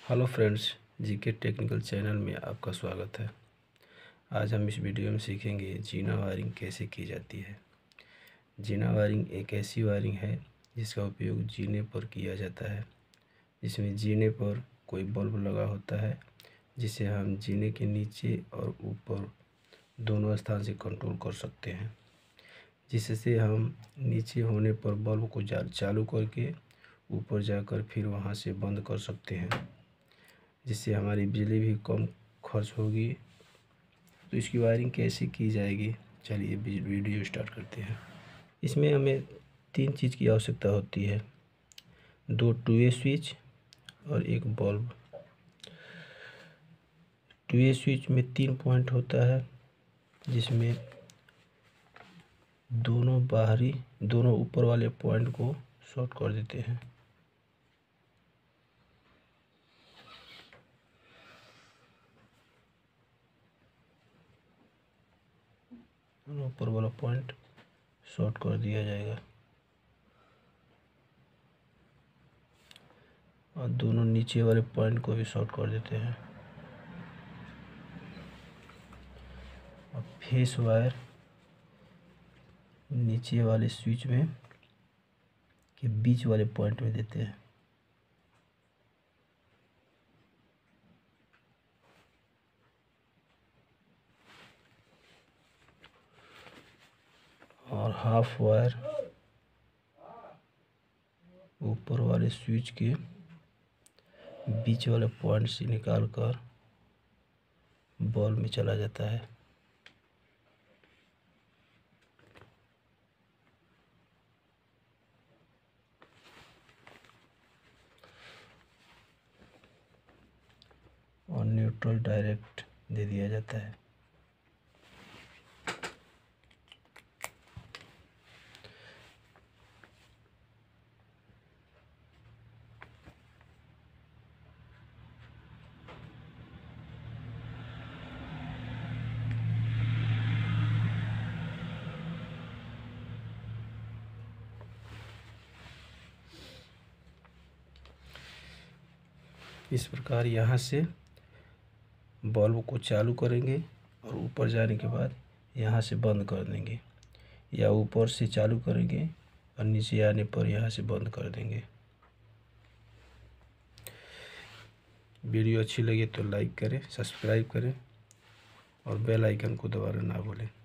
Hello friends, GK technical channel में आपका स्वागत है। आज हम इस वीडियो में सीखेंगे जीना वायरिंग कैसे की जाती है। जीना वायरिंग एक ऐसी वायरिंग है जिसका उपयोग जीने पर किया जाता है, जिसमें जीने पर कोई बल्ब लगा होता है जिसे हम जीने के नीचे और ऊपर दोनों स्थान से कंट्रोल कर सकते हैं, जिससे हम नीचे होने पर बल्ब को चालू करके ऊपर जाकर फिर वहां से बंद कर सकते हैं, जिससे हमारी बिजली भी कम खर्च होगी। तो इसकी वायरिंग कैसे की जाएगी, चलिए वीडियो स्टार्ट करते हैं। इसमें हमें 3 चीज़ की आवश्यकता होती है, 2 2-वे स्विच और एक बल्ब। 2-वे स्विच में 3 पॉइंट होता है, जिसमें दोनों ऊपर वाले पॉइंट को शॉर्ट कर देते हैं। ऊपर वाला पॉइंट शॉर्ट कर दिया जाएगा और दोनों नीचे वाले पॉइंट को भी शॉर्ट कर देते हैं। और फेस वायर नीचे वाले स्विच में के बीच वाले पॉइंट में देते हैं। और हाफ वायर ऊपर वाले स्विच के बीच वाले पॉइंट से निकालकर बल्ब में चला जाता है। और न्यूट्रल डायरेक्ट दे दिया जाता है। इस प्रकार यहाँ से बल्ब को चालू करेंगे और ऊपर जाने के बाद यहाँ से बंद कर देंगे, या ऊपर से चालू करेंगे और नीचे आने पर यहाँ से बंद कर देंगे। वीडियो अच्छी लगे तो लाइक करें, सब्सक्राइब करें और बेल आइकन को दबाना ना भूलें।